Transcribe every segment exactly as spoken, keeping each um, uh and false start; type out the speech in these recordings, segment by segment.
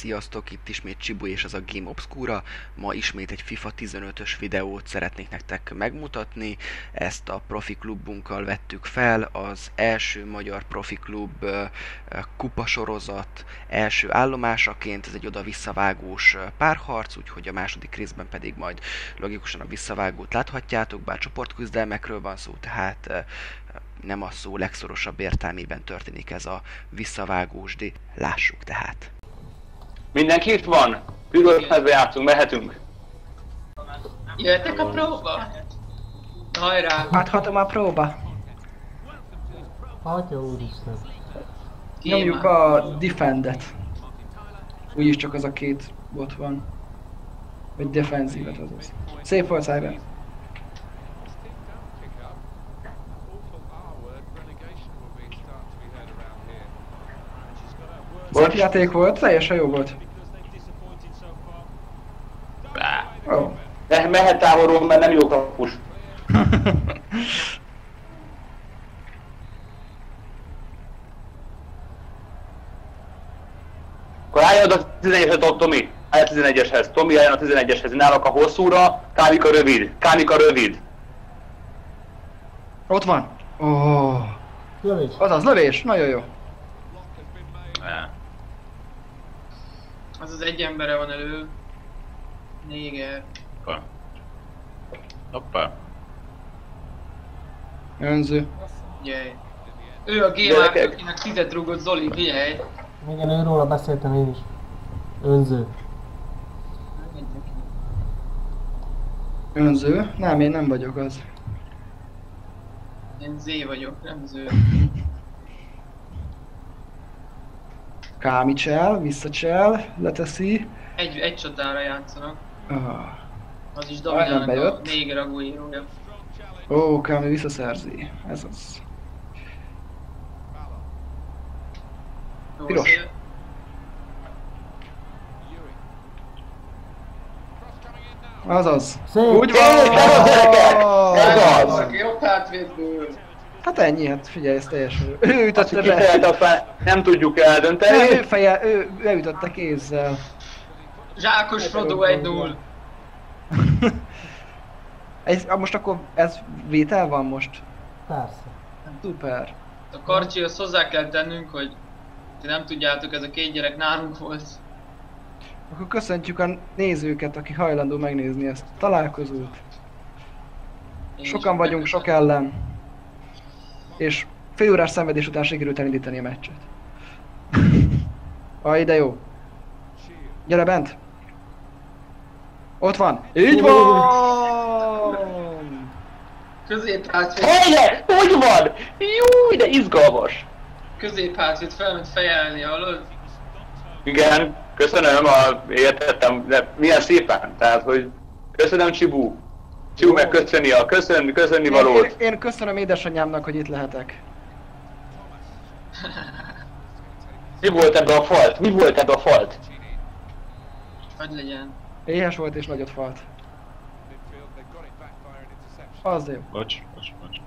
Sziasztok, itt ismét Csibu és ez a Game Obscura. Ma ismét egy FIFA tizenötös videót szeretnék nektek megmutatni. Ezt a profi klubunkkal vettük fel, az első magyar profi klub kupasorozat első állomásaként. Ez egy oda-visszavágós párharc, úgyhogy a második részben pedig majd logikusan a visszavágót láthatjátok, bár csoportküzdelmekről van szó, tehát nem a szó legszorosabb értelmében történik ez a visszavágós, de lássuk tehát. Mindenki itt van? Püröltezve játszunk, mehetünk. Jöttek a próba? Hajrá! Adhatom a próba. Atya úristen. Nyomjuk a defendet. Úgyis csak az a két bot van. Vagy defenzívet azaz. Szép volt, Cyber. Szép játék volt, teljesen jó volt. Oh. Me mehet távolról, mert nem jó kapus. Akkor álljon a tizenegyeshez, Tomi. Állj a tizenegyeshez. Tomi álljon a tizenegyeshez. Nálak a hosszúra, Kámika rövid. Kámika rövid. Ott van. Oh. Lövés. Azaz, lövés. Nagyon jó. Az az egy embere van elő. Néger. Hoppá. Hoppá. Önző. Figyelj. Ő a gamer, akinek tizet rúgott Zoli, figyelj. Igen, őróla beszéltem én is. Önző. Önző? Nem, én nem vagyok az. Én Z vagyok, nem Ző. Kámicsel, visszacsel, leteszi. Egy, egy csatára játszanak. Ah. Az is Majdnem dominálnak a bejött. Néger Aguirója. Ó, Kámi visszaszerzi. Ez az. Jó, Piros. szél. Azaz. Szép. Úgy van! Ez gyerekek! Ez az! Valaki jobb hátvédből. Hát ennyi, hát figyelj, ez teljesen jó. Ő Azt, hogy ütötte kifejelt be. a fel, nem tudjuk Nem, ő eldönteni. feje, ő leütötte kézzel. Zsákos Frodo egy null. Ez, most akkor ez vétel van most? Persze. Szuper. A Karcsihoz hozzá kell tennünk, hogy ti nem tudjátok, ez a két gyerek nálunk volt. Akkor köszöntjük a nézőket, aki hajlandó megnézni ezt a találkozót. Én Sokan is vagyunk, sok ellen. És fél órás szenvedés után sikerült elindítani a meccset. Ah, ide jó. Gyere bent! Ott van! Így van! Középhátvéd, Helye! Hogy van? Jó, de izgalmas. középhátvéd felment fejelni, hallod? Igen, köszönöm, a, értettem, de milyen szépen, tehát, hogy köszönöm Csibu. Csibu meg köszöni a köszön, köszönni Én, valót. én, én köszönöm édesanyámnak, hogy itt lehetek. Mi volt ebbe a falt? Mi volt ebbe a falt? Hogy legyen. Éhes volt és nagyot falt. Az jó. Bocs, bocs, bocs.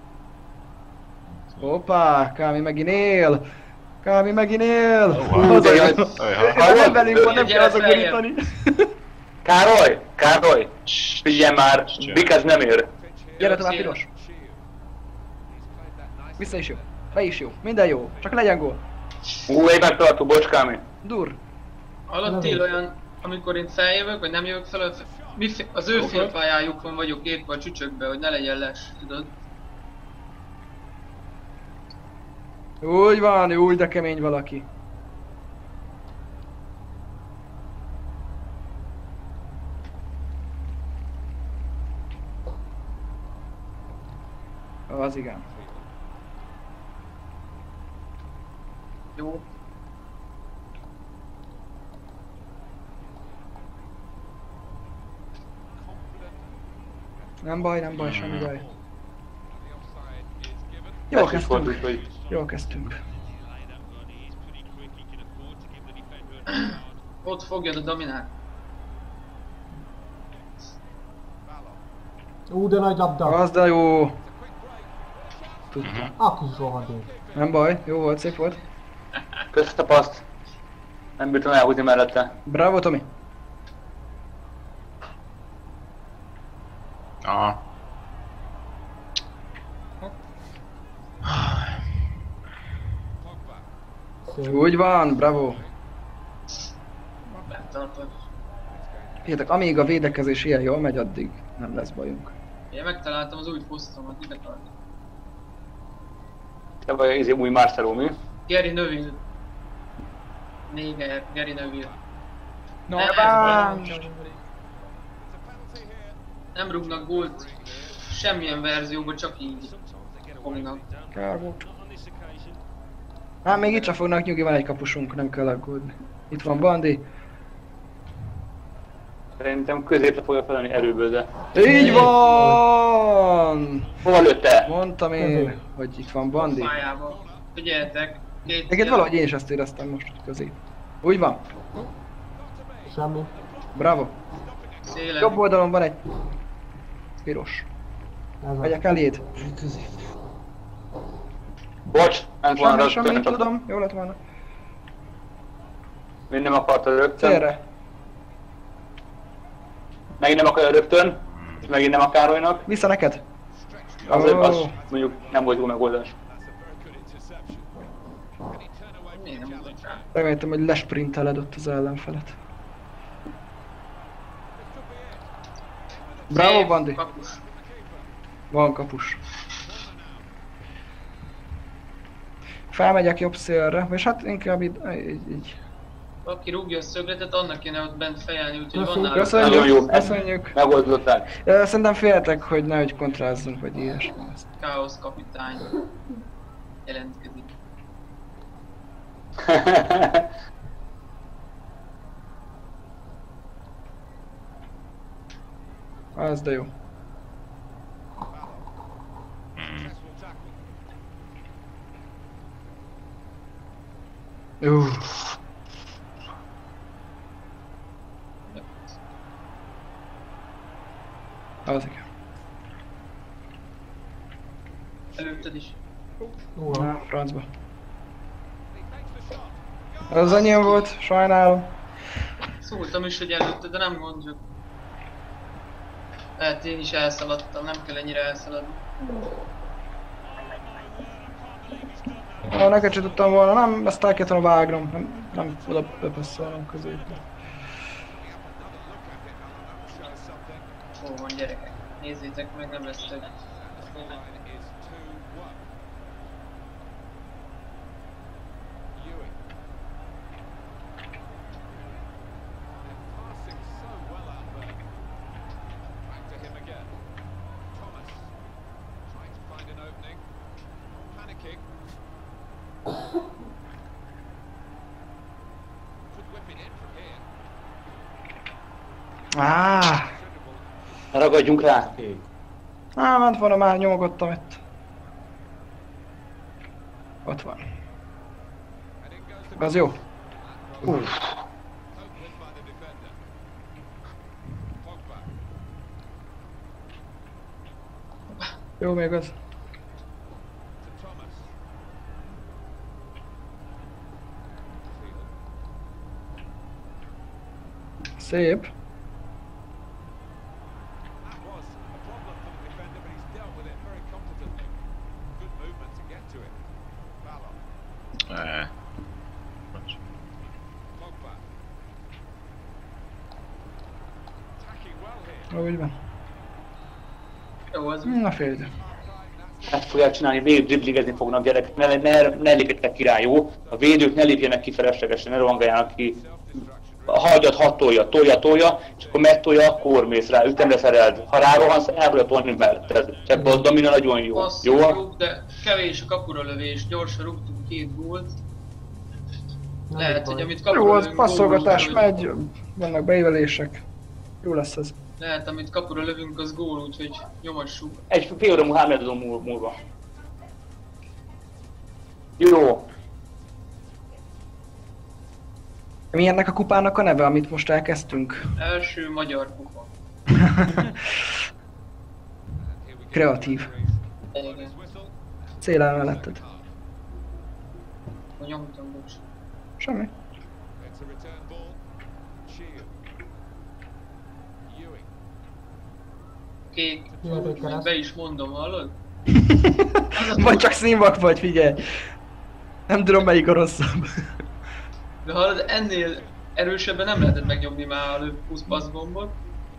Hoppá, Kámi megint él! Kámi megint él! Hú, Az de a jó. jaj. Ha nem velünk van, nem Gyere kell azokborítani. Károly! Károly! Figyelj már, Bikez nem ér. Gyere tovább, piros! Vissza is jó. Be is jó. Minden jó. Csak legyen gól. Ú, egy megtartó, bocs Kámi. Dur. Hallott Till olyan, amikor én feljövök, vagy nem jövök fel, az- mi fél- az ő félpályájukon vagyok írva a csücsökbe, hogy ne legyen les, tudod? Úgy van, úgy de kemény valaki. Az igen. Jó. Nem baj, nem baj, semmi baj. Jól Jó kezdtünk. kezdtünk. Hogy... Jól kezdtünk. Ott fogjad a dominát. Ú, de nagy labda. Az de jó. Tudtam. A kis rohadék. Nem baj, jó volt, szép volt. Kösz a paszt. Nem bírtam elhúzni mellette. Bravo, Tomi. Aha. Szép. Úgy van, bravo. Betartod. Hihetek, amíg a védekezés ilyen jól megy, addig nem lesz bajunk. Én megtaláltam az új posztomat, ide tartok. Te vagy az új Marcelo, mi? Gary Neville. Néger, Gary Neville. No, Ne- bám! Nem rúgnak gólt semmilyen verzióban, csak így fognak. Kár volt. Hát még itt sem fognak, nyugi, van egy kapusunk, nem kell aggódni. Itt van Bandi. Szerintem középre fogja felállni erőből, de... Így van! Hova lőtte? Mondtam én, hogy itt van Bandi. Pályába. Figyeljetek. Két Egyébként valahogy én is ezt éreztem most közé. Úgy van. Semmi. Jobb. Bravo. Jobb oldalon van egy piros. Ez az. Megyek eléd. Bocs, ment volna Semmi, semmi, rögtön. tudom. Jó lett volna. Még nem akarta rögtön. Célre. Megint nem akarja rögtön. És megint nem a Károlynak. Vissza neked. Az, Ó. az mondjuk nem volt jó megoldás. Miért nem mutat rá? Reméltem, hogy lesprinteled ott az ellenfelet. Bravo, Szép, Bandi. Kapus. Van kapus. Felmegyek jobb szélre, és hát inkább így, így, így. Aki rúgja a szögletet, annak kéne ott bent fejelni, úgyhogy van Köszönjük. náluk. Nagyon Köszönjük, jó. köszönjük. Megoldották. Ö, Szerintem féltek, hogy nehogy kontrázzunk, vagy ilyesmi. Káosz kapitány jelentkezik. Az de jó. Uff. Az igen. Előtted is. Uha. Na, francba. Az enyém volt, sajnálom. Szóltam is, hogy előtte, de nem gond, csak... Lehet én is elszaladtam, nem kell ennyire elszaladni. Ha neked se tudtam volna, nem, ezt el kellett volna vágnom, nem, nem oda bepasszolnom középre. Hol van gyerekek? Nézzétek meg, nem lesz több. Ah, Ragadjunk rá. á, ment volna, már nyomogattam itt. Ott van. Az jó. Uff. Jó még az. Szép. Eh. Úgy van. Jó, az Na fél idő. Ezt fogják csinálni, végig dribligezni fognak gyerekek, ne, ne, ne lépjetek ki rá, jó? A védők ne lépjenek ki feleslegesen, ne rohangáljanak ki. Hagyjad, hadd tolja, tolja, tolja, és akkor megtolja, akkor mész rá, ütemre szereld. Ha rárohansz, el fogja tolni melletted. Ebben a domina nagyon jó. Jó? passzoljuk, de kevés a kapura lövés, gyorsan rúgtunk két gólt. Nem Lehet, baj. hogy amit Jó, kapura az lövünk, passzolgatás gól, úgyhogy- megy, vannak beívelések. Jó lesz ez. Lehet, amit kapura lövünk, az gól, úgyhogy nyomassuk. Egy fél óra múlva, három óra múlva. Jó. Mi ennek a kupának a neve, amit most elkezdtünk? Első magyar kupa. Kreatív. Igen. Cél melletted. Nyomtam, bocs. Semmi. Két, Jöhet egy be is mondom, hallod? Vagy csak színvak vagy, figyelj! Nem tudom melyik a rosszabb. De hallod, ennél erősebben nem lehetett megnyomni már a húsz passz gombot.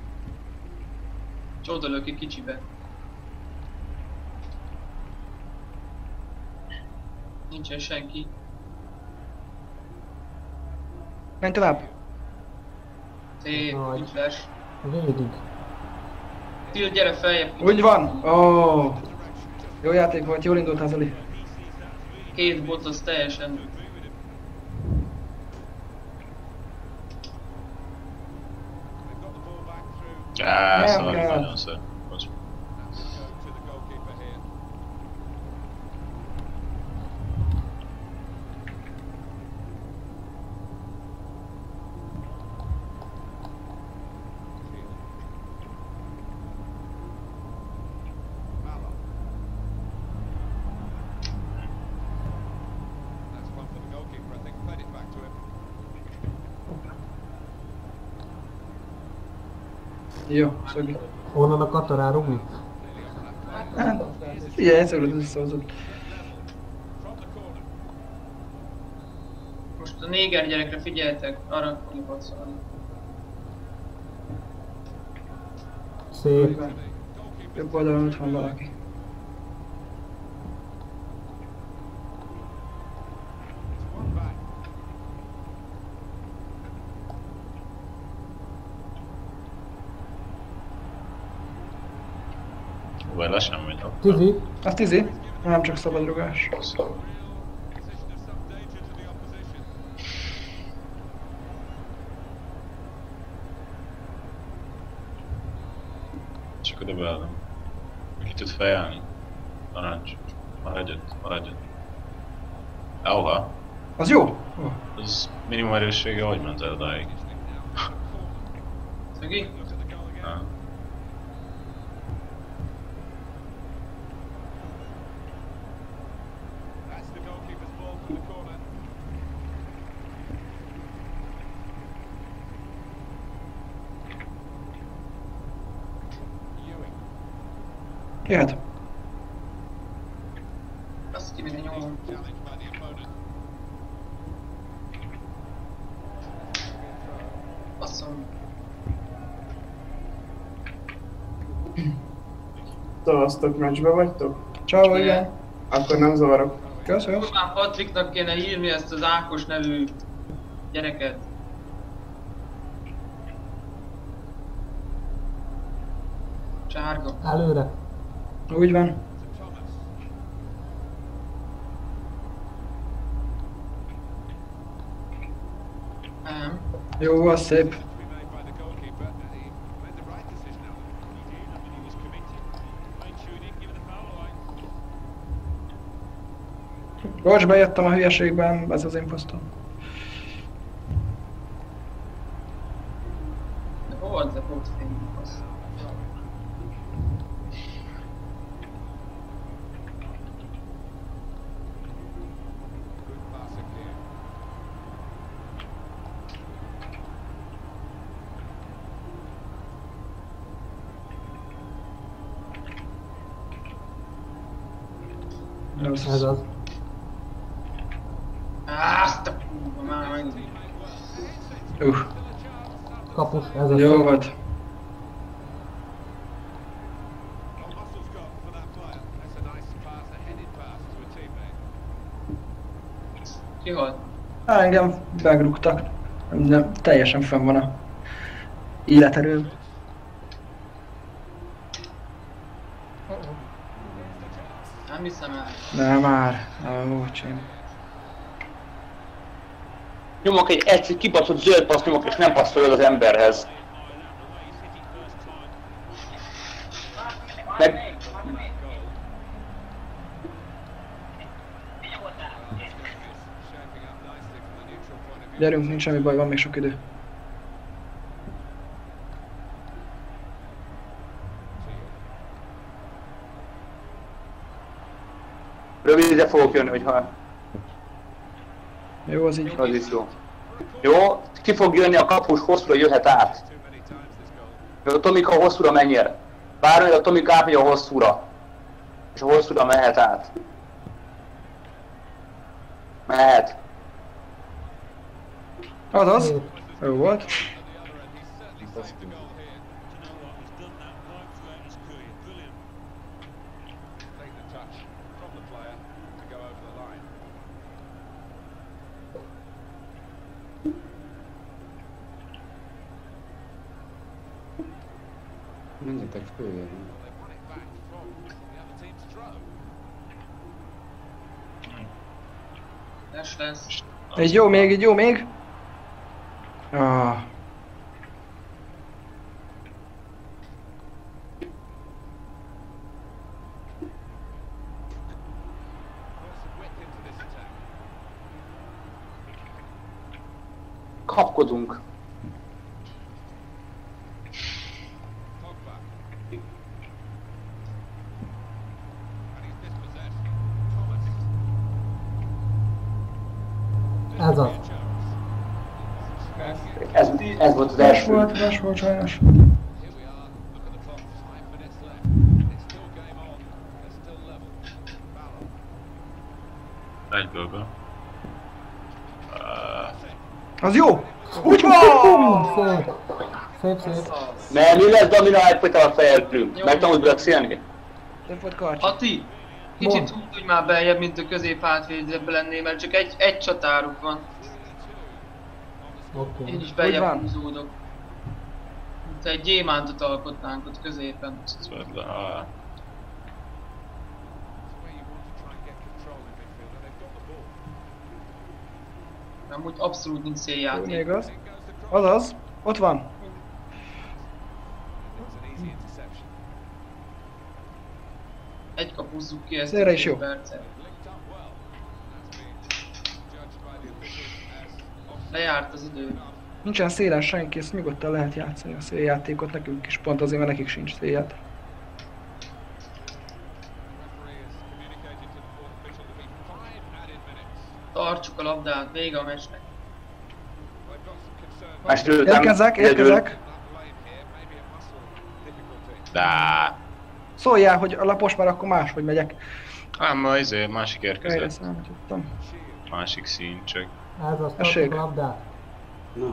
És oda lök egy kicsibe. Nincsen senki. Menj tovább! Szép, Nagy. úgy flash. Végig. Til, gyere feljebb. Úgy van! Ó, oh. Jó játék volt, jól indult az Oli. Két bot az teljesen... Á, Nem szóval kell. nagyon szép. Bocs. Jó, szögi. Onnan a katarán rugni? Hát, figyelj, szöglöd összehozod. Most a néger gyerekre figyeljetek, arra fogjuk passzolni. Szép. Jobb oldalon ott van valaki. Vagy lassan megy. Tizi. Az tizi, nem csak szabadrugás. Csak oda beállom. Ki tud fejelni? Tanács. Maradj ott, maradj ott. Auha. Az jó? Ó. Az minimum erőssége hogy ment el odáig? Szögi? Ah. Jöhet. Azt ki mire nyomom. Basszom. Szavaztok, meccsbe vagytok? Ciao, igen. Akkor nem zavarok. Köszönöm. Már Patriknak kéne hívni ezt az Ákos nevű gyereket. Sárga. Előre. Úgy van. Nem. Jó, az szép. Bocs, bejöttem a hülyeségben, ez az én posztom. De hol az a posting? Ez az. Azt a kurva, már megint. Uh, Kapus, ez az. jó volt. Ki halt? Á, engem megrúgtak. Nem, teljesen fenn van a életerőm. Nem hiszem el. Nem már, nem, bocsánat. Nyomok egy egy kibaszott zöld passz nyomok, és nem passzolod az emberhez. Meg... Gyerünk, nincs semmi baj, van még sok idő. Rövidre fogok jönni, hogyha Jó, az így. az is jó. Jó, ki fog jönni a kapus, hosszúra jöhet át. Jó, a Tomika hosszúra menjél. Várj, hogy a Tomika átmegy a hosszúra. És a hosszúra mehet át. Mehet. Azaz. Jó volt. Menjetek följön. Les lesz. Egy jó még, egy jó még. Ah. Kapkodunk. Ez az. Ez, ez volt az Más első. volt, más volt sajnos. Egyből be. Az jó! Úgy van! Szép. Szép, szép. Mert mi lesz Domina egyfajta a fejedlünk? Megtanult beszélni? Nem volt karcs. Ati, kicsit úgy tudj már beljebb, mint a közép hátvédbe lennél, mert csak egy, egy csatáruk van. Oké. Én is Úgy beljebb van. húzódok. Mint egy gyémántot alkotnánk ott középen. Szvetlen, ah. Amúgy abszolút nincs széljáték. Még az. Azaz. Ott van. Egy kapuzzuk ki ezt Szélre is két jó. percet. Lejárt az idő. Nincsen szélen senki, ezt nyugodtan lehet játszani a széljátékot nekünk is, pont azért, mert nekik sincs szélját. Tartsuk a labdát, vége a meccsnek. Másról Érkezek, érkezek. Dá. Szóljál, hogy a lapos már akkor máshogy megyek. Ám ma izé, másik Helyre érkezett. számítottam. Másik szín, csak Ez az, Tessék. tartsuk a labdát. Na,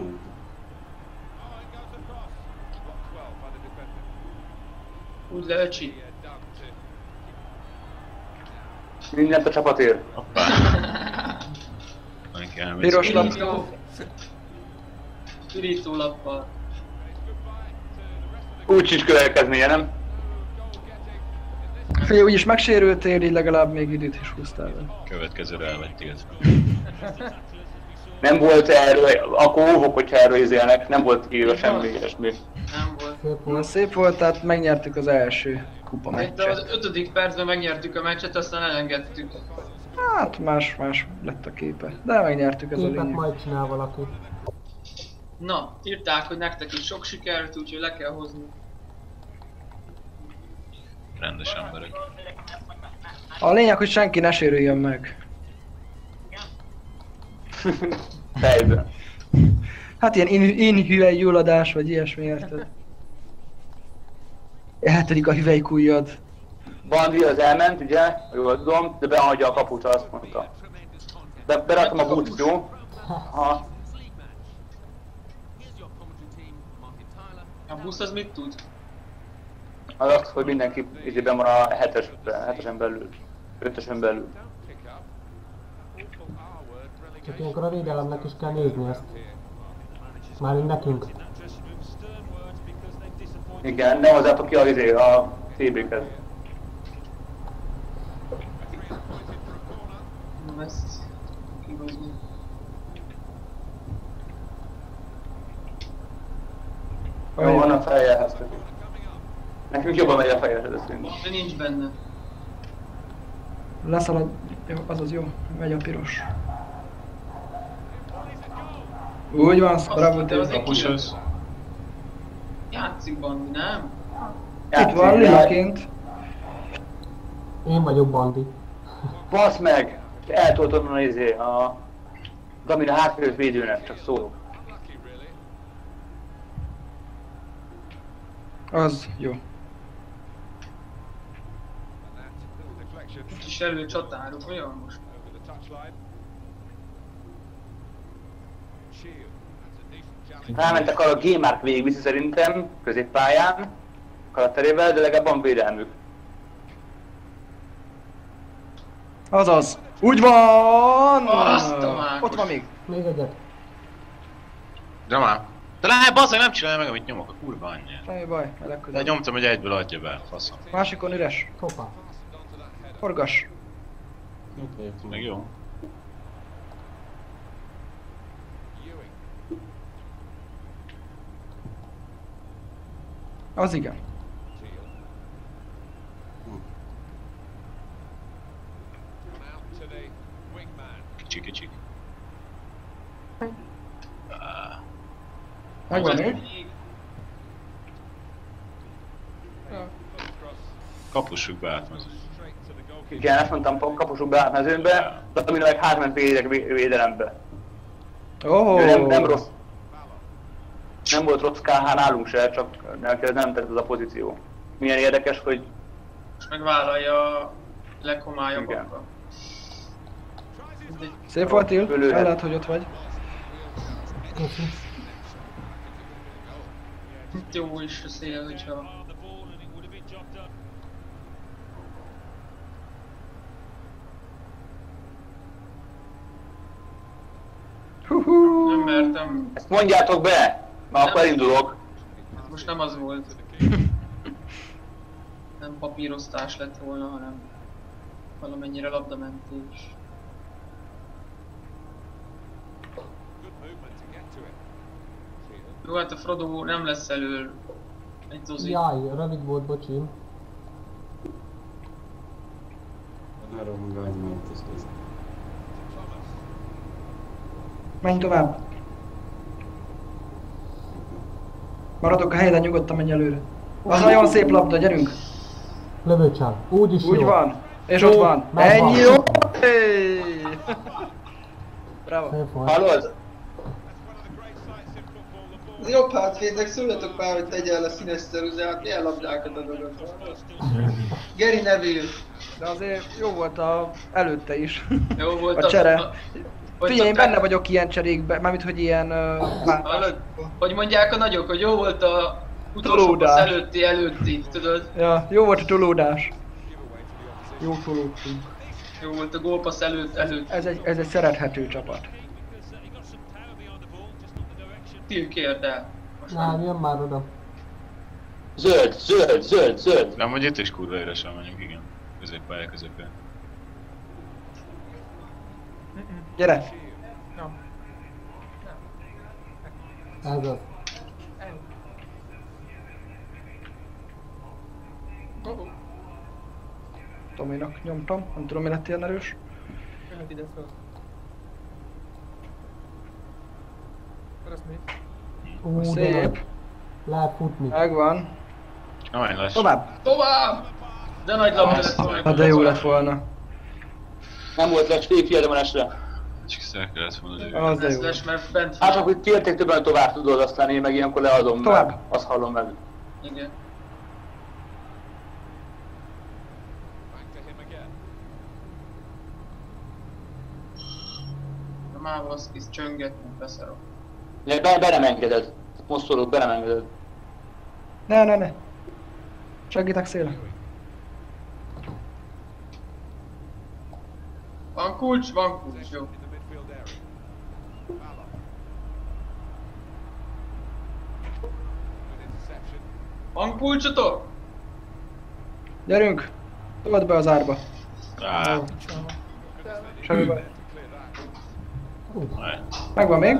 Úgy le, öcsi. Mindent a csapat ér. hoppá. Neki elmegy. Piros lap. Pirító. Pirító lappal. Úgy sincs következménye, nem? Figyelj, úgyis megsérültél, így legalább még időt is húztál vele. Következőre elmegy tiltva. Nem volt erről, akkor óvok, hogyha erről izélnek, nem volt írva semmi ilyesmi. Nem volt. Szép Na, volt. szép volt, tehát megnyertük az első kupa De az meccset. ötödik percben megnyertük a meccset, aztán elengedtük. Hát más, más lett a képe, de megnyertük, ez a Képet lényeg. majd csinál valaki. Na, írták, hogy nektek is sok sikert, úgyhogy le kell hozni. Rendes emberek. A lényeg, hogy senki ne sérüljön meg. Fejben. Hát ilyen in- inhüvelygyulladás, vagy ilyesmi, érted? Eltörik a hüvelykujjad. Bandi az elment, ugye? Jól tudom, de behagyja a kaput, azt mondta. Be, beraktam a búcsút, jó? Ha. A busz az mit tud? Az azt, hogy mindenki időben van a hetesben, hetesen belül. Ötösen belül. Csak ilyenkor a védelemnek is kell nézni ezt. Mármint nekünk. Igen, ne hozzátok ki a, izé, a té béket. Nem ezt kihozni. Jó, van a feljárháztak. Nekünk jobban megy a feljárház, szerintem. De nincs benne. Leszalad. Jó, azaz jó. Megy a piros. Úgy van, bravo, de az te. egy Kapus kijött. az. Játszik Bandi, nem? Itt van, lilaként. Én vagyok Bandi. Basz meg! Eltoltad a izé, a... Damina hátfős védőnek, csak szólok. Az, jó. Kis előcsatárok, olyan most? Rámentek arra a G-Mark végigviszi szerintem, középpályán, karakterével, de legalább van védelmük. Azaz! Úgy van! Azt a mákos. Ott van még. Még egyet. De már. De lehet, bazzag, nem csinálja meg, amit nyomok, a kurva anyját. Semmi baj, a De legközelebb. nyomtam, hogy egyből adja be, faszom. Másikon üres. Hoppá. Forgass. Oké, Meg jó. Az igen. Kicsi, kicsi. Megvan még? Kapussuk be át, az. Igen, ezt mondtam, kapusuk be átmezőnbe, de Damina meg hátment védek védelembe. Oh. Ő nem, nem rossz. Nem volt rossz ká há nálunk se, csak neki nem tett az a pozíció. Milyen érdekes, hogy Most megvállalja a leghomályabbakkal. Szép volt, Till. Fölőre. El lehet, hogy ott vagy. Köszi. Itt jó is a szél, hogyha... Hú-hú. Nem mertem. ezt mondjátok be, mert akkor elindulok. Most nem az volt. Nem papírosztás lett volna, hanem valamennyire labdamentés. Jó, hát a Frodo nem lesz elől egy dozi. Jaj, rövid volt, bocsim. Ne rohangálj már, ez ez. Menj tovább. Maradok a helyeden, nyugodtan menj előre. Az nagyon szép labda, gyerünk. Lövőcsál. Úgy is Úgy jó. van. És Jó, ott van. megvan. Ennyi jó. Hey. Bravo. Szép volt. Hallod? Jobb hátvédnek szóljatok már, hogy tegye el a színes ceruzát, milyen labdákat adogat. Gary Neville. De azért jó volt a előtte is. Jó volt A csere. a- hogy Figyelj, én szokták- benne vagyok ilyen cserékben, mármint hogy ilyen... Uh, Hallod? Hogy mondják a nagyok, hogy jó volt a utolsó Tolódás. passz előtti előtti, tudod? ja, jó volt a tolódás. Jó tolódtunk. Jó volt a gólpassz előtt, előtt. Ez egy, ez egy szerethető csapat. Till kérd el. Most Nem, jön már oda. Zöld, zöld, zöld, zöld. De amúgy itt is kurva üresen vagyunk, igen. Középpálya közepén. Gyere! Ez az. Tominak nyomtam, nem tudom mi lett ilyen erős. Jöhet ide föl. Akkor azt mi? Ú, de Szép. nagy. Lehet futni. Megvan. Amely lesz. Tovább! tovább! De nagy labda lett volna. Hát de jó lett volna. Nem volt lesz félfiademelesre. Csak szer kellett volna lőni. Az de Ez jó. lesz, mert bent Hát van. akkor kérték többen tovább tudod, aztán én meg ilyenkor leadom Tovább. meg. Azt hallom meg. Igen. Na már Vaszkisz csönget, mint beszarok. Ne, be, be nem engeded. Most szólok, be nem engeded. Ne, ne, ne. Segítek széle. Van kulcs? Van kulcs, jó. Van kulcsotok? Gyerünk! Told be az árba. Á, Semmi baj. majd. Megvan még?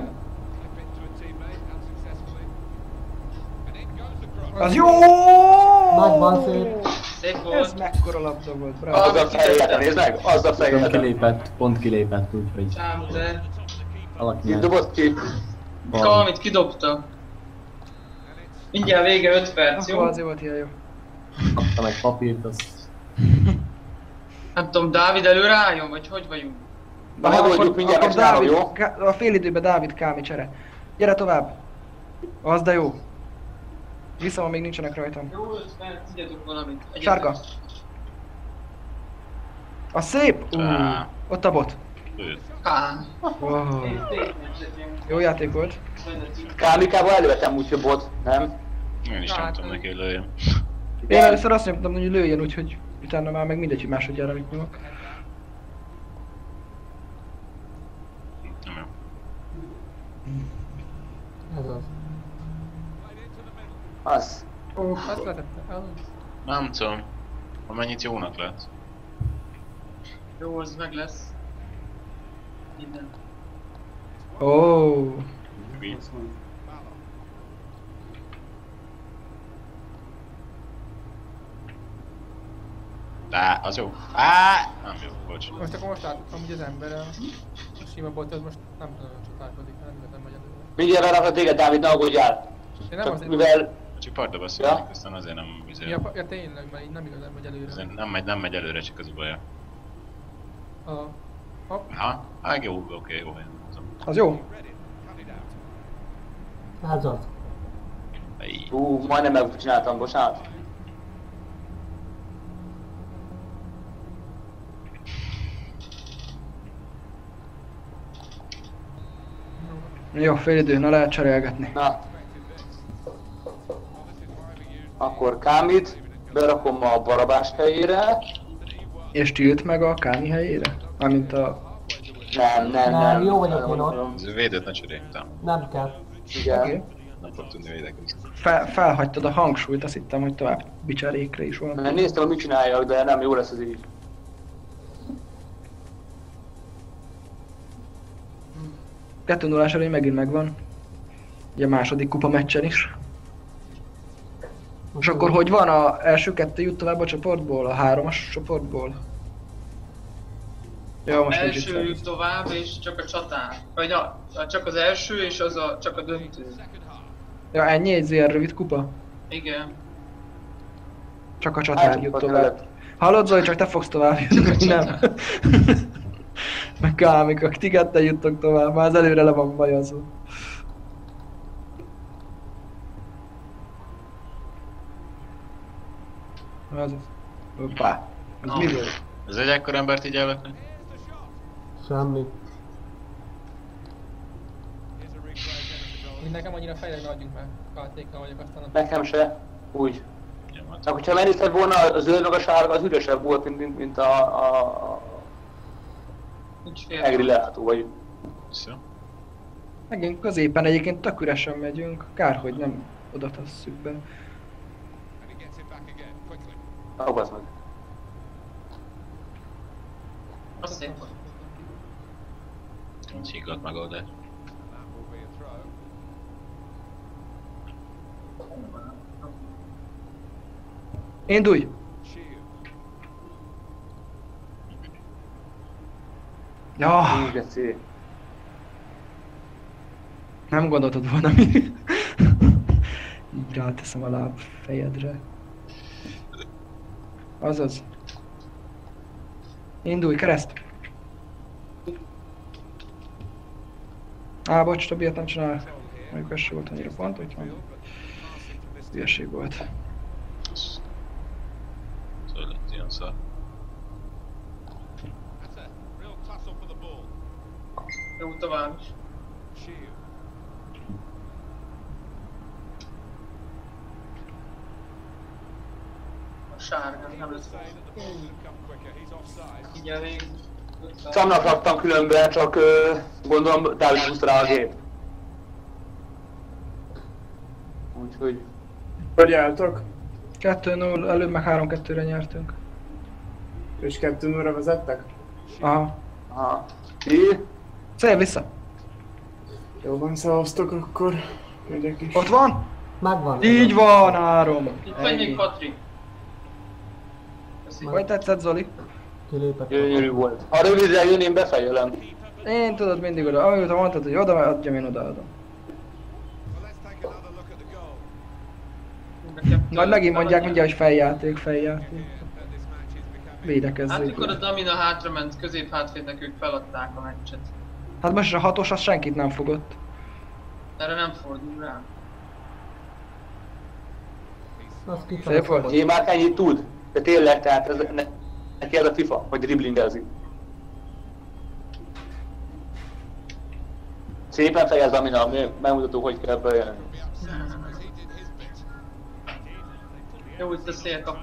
Az jó! Megvan, szép. Szép Ez volt. mekkora labda volt, bravo. Az a fejjel, nézd meg, az a Tudom, fejjel. kilépett, pont kilépett, úgyhogy Csám, de... valaki Itt nyert. dobott ki. Valamit kidobta. Mindjárt vége öt perc, jó? Akkor azért volt ilyen jó. Kaptam egy papírt, az Nem tudom, Dávid előre álljon, vagy hogy vagyunk? Na megoldjuk mindjárt, akkor megcsinálom, Dávid, jó? Ká- a fél időben Dávid Kámi csere. Gyere tovább. Az de jó. Viszont még nincsenek rajtam. Jó, mert tudjátok valamit. Egyetek. Sárga. A szép! Uh, Á. ott a bot. Őt. Kán. Wow. Jó játék volt. Kámikával elővettem úgy, hogy bot, nem? Én is nem tudom neki lőjem. Én először azt nyomtam, hogy lőjön, úgyhogy utána már meg mindegy, hogy másodjára mit nyomok. Nem jó. Ez az. Az. Ó, azt letette. Az. Nem tudom. Amennyit jónak látsz. Jó, az meg lesz. Minden. Ó. Oh. Mi? Á, az jó. Á, nem jó, bocs. Most akkor most láttam, hogy az ember a, a sima bot, az most nem tudom, hogy csatálkozik, nem igazán megy előre. Mindjárt rárakod téged, Dávid, ne aggódjál. Én nem Csak azért... mivel... Csak parda beszélnek, Ja. aztán azért nem vizél. Ja, ja, tényleg, mert így nem igazán megy előre. Azért nem megy, nem megy előre, csak az a baja. A... Hopp. Ha? Hát jó, oké, okay, jó helyen. Az jó. Ez az. Hú, majdnem megcsináltam, bocsánat. Jó, fél idő, na lehet cserélgetni. Na. Akkor Kámit berakom a Barabás helyére. És tilt meg a Kámi helyére? Mármint a... Nem, nem, Nem, nem. jó vagyok én ott. Ez védőt ne cseréljtem. Nem kell. Igen. Oké. Nem fog tudni védekezni. Fel, felhagytad a hangsúlyt, azt hittem, hogy tovább bicserékre is van. Mert néztem, hogy mit csináljak, de nem jó lesz ez így. kettő nullás előny megint megvan. Ugye a második kupa meccsen is. És akkor hogy van? A első kettő jut tovább a csoportból? A háromas csoportból? Jó, most nincs itt Első fel. jut tovább, és csak a csatár. Vagy a, a, csak az első, és az a, csak a döntő. Ja, ennyi egy ilyen rövid kupa? Igen. Csak a csatár Hát, jut ott tovább. lehet. Hallod Zoli, csak te fogsz tovább jutni, hogy nem. Meg Kámikak, ti ketten juttok tovább, már az előre le van bajazva. Az az. Hoppá. Ez mi volt? Ez egy ekkor embert így elvetni? Semmi. Én nekem annyira fejleg ne adjunk már. Káltékkal vagyok, aztán a... Nekem se. Úgy. Ja, hát. Na, hogyha megnézted volna, a zöld meg a sárga az üresebb volt, mint, mint, mint a, a, a Nincs fél. egri lehátó, vagy... Szó. Megint középen egyébként tök üresen megyünk. Kár, hogy nem oda tesszük be. Aggazd meg. Az szép volt. Nincs higgadt megoldás. Indulj! Ja, Így geci. nem gondoltad volna mi. Így ráteszem a láb fejedre. Azaz. Indulj, kereszt! Á, bocs, többiet nem csinál. Mondjuk ez se volt annyira pont, hogy van. Hülyeség volt. Szóval lett ilyen szar. Jó, tovább is. A sárga, nem lesz. Így a vég. Samnak raktam különben, csak ö, gondolom Dávid húzta rá a gép. Úgyhogy... Hogy álltok? kettő null, előbb meg három kettőre nyertünk. És kettő nullra vezettek? Aha. Aha. Ti? Szél vissza! Jó van, szavaztok akkor. Megyek is. Ott van? Megvan. Így van, három. Itt vagy még Patrik. Köszi. Hogy tetszett, Zoli? Kilépett. Gyönyörű volt. Ha rövidre jön, én befejelem. Én tudod mindig oda, amit mondtad, hogy oda, adjam, én odaadom. Majd megint mondják mindjárt, hogy feljáték, feljáték. védekezzék. Hát mikor a Damina hátra ment közép hátvédnek, ők feladták a meccset. Hát most a hatos az senkit nem fogott. Erre nem fordul rá. Szép volt. Én már ennyit tud, de tényleg, tehát ez, ne, neki ez a FIFA, hogy driblingelzik. Szépen fejez Damina, megmutató, hogy kell bejönni. Jó, itt a szél kap.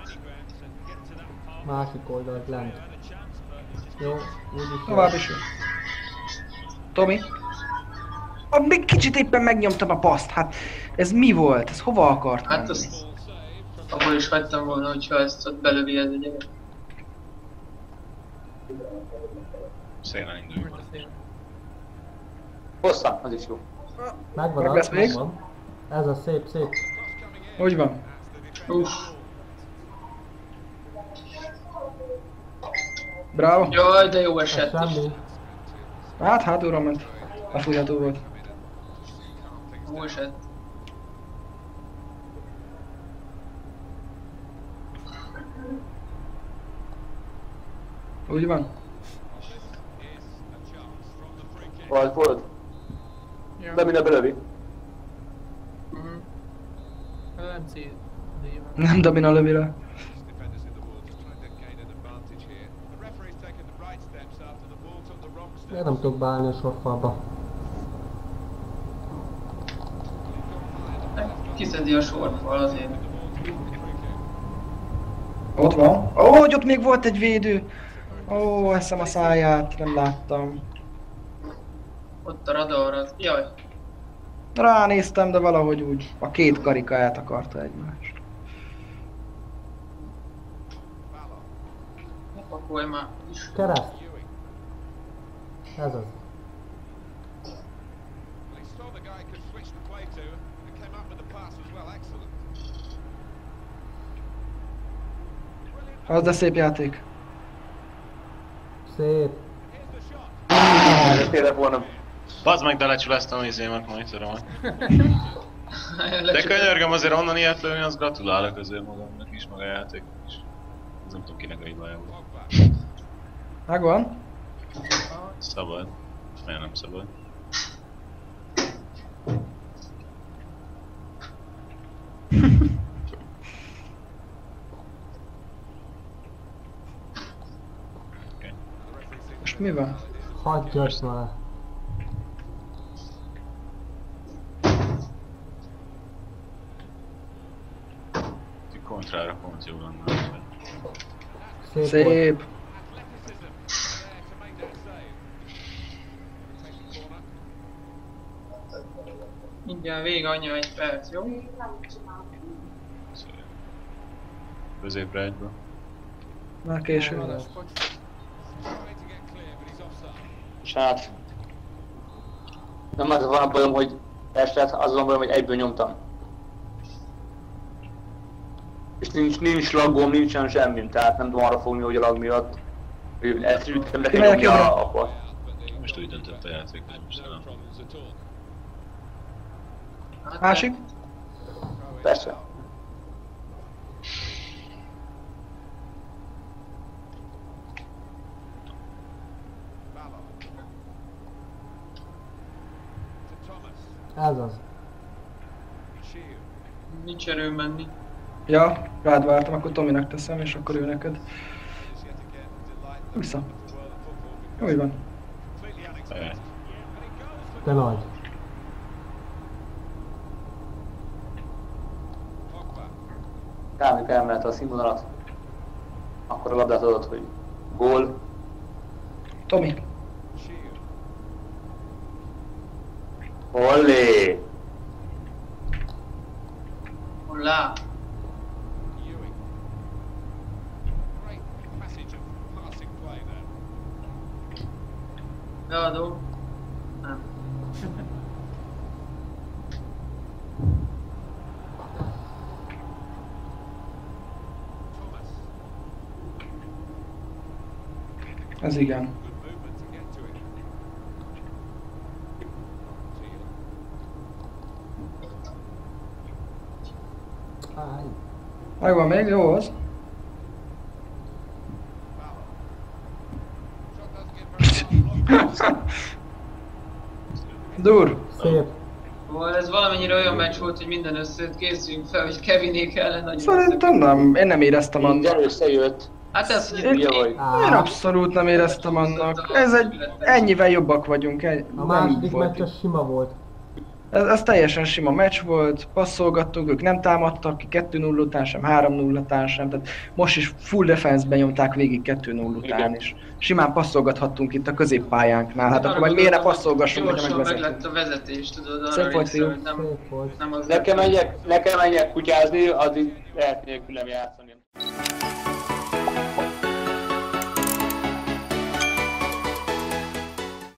Másik oldalt lent. Jó, úgyis Tovább is jó. Tomi? Ah, még kicsit éppen megnyomtam a paszt, hát ez mi volt? Ez hova akart Hát menni? azt abból is hagytam volna, hogyha ezt ott belövi ez a gyerek. Szélen indulj. Hosszan, az is jó. Megvan, Meg lesz az, még? megvan. Ez a szép, szép. Hogy van? Uff. Bravo. Jaj, de jó Ez esett is. semmi. Hát hátulra ment. Lefújható volt. Jó esett. Úgy van? Volt, volt. Ja. Damina belövi. Mhm. Ez nem cél. Nem Damina lövi le. Miért nem tudok beállni a sorfalba? Kiszedi a sorfal azért. Ott van. Ó, hogy ott még volt egy védő. Ó, eszem a száját, nem láttam. Ott a radar az. Jaj. Ránéztem, de valahogy úgy a két karika eltakarta egymást. Ne pakolj már is. Kereszt. Ez az. Az de szép játék. Szép. Ez tényleg volna. Bazd meg, de lecsüleztem a izémet, monitoromat. De könyörgöm, azért onnan ilyet lőni, azt gratulálok azért magamnak is, meg a játéknak is. Ez nem tudom kinek a hibája volt. Megvan? Szabad. Miért nem szabad? Okay. Most mi van? Hagyjass már. Kontrára pont jó lenne. Szép. Szép. Volt. Mindjárt vége anyja egy perc, jó? Középre egyből. Már késő. És hát... Nem az van a bajom, hogy esett, az van a bajom, hogy egyből nyomtam. És nincs, nincs laggom, nincsen semmim, tehát nem tudom arra fogni, hogy a lag miatt. Hogy ezt ütem, le kell nyomni a apa. Most úgy döntött a játék, hogy most nem. Másik? Persze. Ez az. Nincs erő menni. Ja, rád vártam, akkor Tominak teszem, és akkor ő neked. Vissza. Úgy van. De nagy. Kármik emelte a színvonalat. Akkor a labdát adott, hogy gól. Tomi. Hollé! Hollá! Beadó. Nem. Ez igen. Áj. Megvan még, jó az. Dur! Szép. Szóval ez valamennyire olyan meccs volt, hogy minden összejött, készüljünk fel, hogy Kevinék ellen nagyon Szerintem nem, én nem éreztem annak. Minden összejött. Hát ez, hogy Én, itt vagy. én abszolút nem éreztem annak. Ez egy, ennyivel jobbak vagyunk, egy, A nem így második volt. meccs az sima volt. Ez, ez teljesen sima meccs volt, passzolgattunk, ők nem támadtak ki kettő nulla után sem, három nulla után sem, tehát most is full defense-ben nyomták végig kettő nulla után Igen. is. Simán passzolgathattunk itt a középpályánknál, hát akkor meg miért ne passzolgassunk, hogyha gyorsan meg megvezetünk. lett a vezetés, tudod, Szép arra volt, részre, jó. hogy nem, Szép volt. nem az... Nekem menjek, nekem menjek kutyázni, addig lehet nélkülem játszani.